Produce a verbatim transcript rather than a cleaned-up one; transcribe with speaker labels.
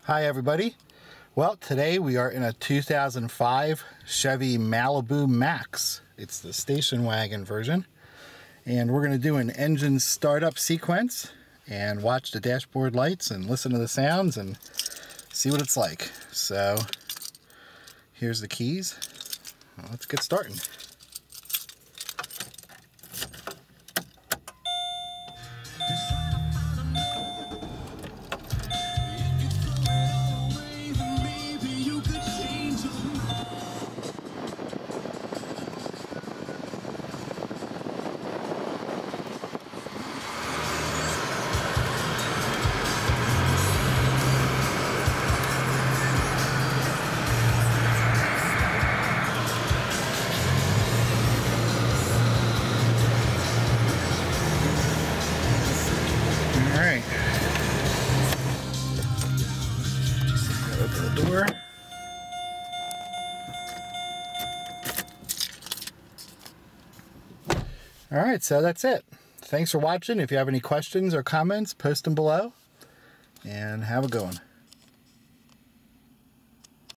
Speaker 1: Hi everybody. Well, today we are in a two thousand five Chevy Malibu Maxx. It's the station wagon version. And we're going to do an engine startup sequence and watch the dashboard lights and listen to the sounds and see what it's like. So here's the keys. Well, let's get started. Alright, open the door. Alright, so that's it. Thanks for watching. If you have any questions or comments, post them below, and have a good one.